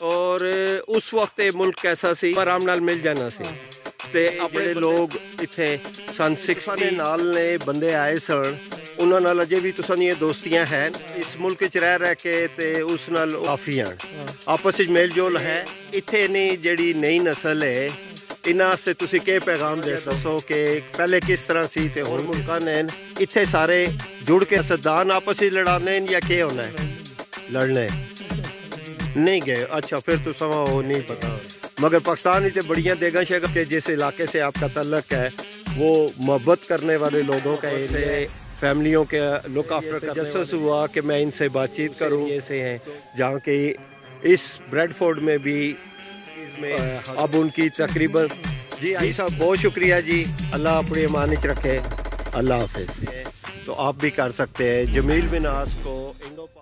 और उस वक्त ये मुल्क कैसा सी आराम नाल मिल जाना सी ते अपने लोग इत्थे सन 60 नाल ने बंदे आए सन उन्हां नाल अजे भी तुसां दियां दोस्तियां हैं इस मुल्क च रह के ते उस नाल काफी हैं आपस में मेल जोल है इत्थे नहीं जेड़ी नई नस्ल है इन्हां से तुसी के पैगाम दे दसो कि पहले किस तरह सी ते हुण मुल्कां ने इत्थे सारे जुड़ के सदान आपस में लड़ाने या के होना है लड़ने नहीं गए अच्छा फिर तो समा वो नहीं पता मगर पाकिस्तान ही बढ़िया देगा शेगा के जिस इलाके से आपका तल्लक है वो मोहब्बत करने वाले लोगों का ऐसे फैमिलियों के लुक आफ्टर का जस्टिस हुआ कि मैं इनसे बातचीत करूँ ऐसे हैं जहाँ के इस ब्रेडफोर्ड में भी इसमें अब उनकी तकरीबन जी आई साहब बहुत शुक्रिया जी अल्लाह अपनी अमानत रखे अल्लाह हाफिज़ तो आप भी कर सकते हैं जमील बिन नास को